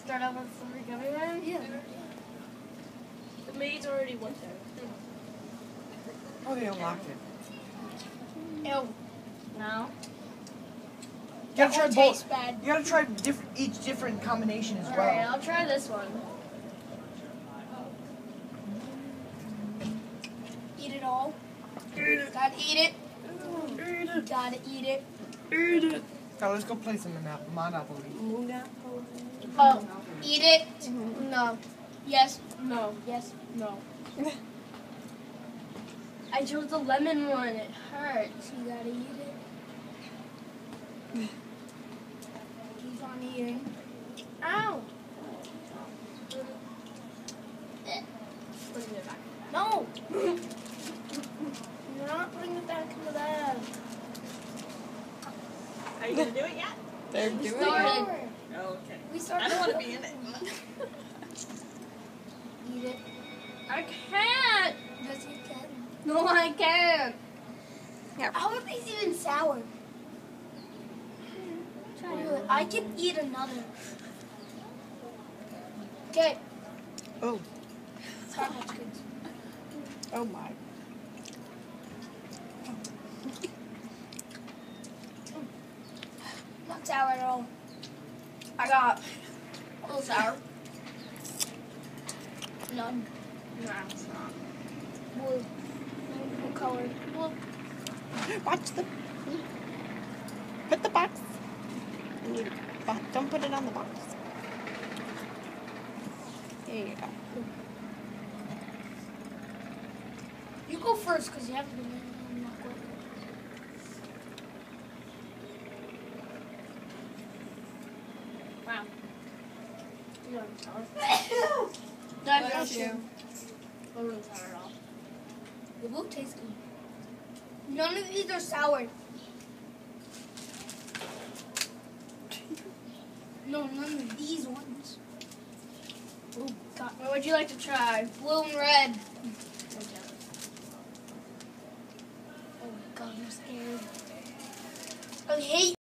start off with some gummy man? Yeah. The maid's already went there. Oh, they unlocked it. Ew. No. You gotta try That one both. tastes bad. You gotta try each different combination as Alright, well. I'll try this one. Eat it all. Gotta eat it. Gotta eat it. Now let's go play some Monopoly. Oh, eat it. No. Yes. No. Yes. No. I chose the lemon one. It hurts. You gotta eat it. Keep on eating. Ow! Putting it back. No. You're not putting it back in the bag. Are you gonna do it yet? They're We doing started. it. Oh, okay. We started. I don't want to be in it. Eat it. I can't! Yes, you can. No, I can't! How are these even sour? Try to do it. I can eat another. Okay. Oh. Starbucks kids. Oh my. Not sour at all. I got A little sour. None. no, it's not. Blue. What color? Blue. Watch the. Put the box. Don't put it on the box. There you go. You go first because you have to be not quick. Wow. You don't sour. I got you. It wasn't sour at all. The blue tastes good. None of these are sour. No, none of these ones. Oh, God. What would you like to try? Blue and red. Oh, my God, I'm scared. I hate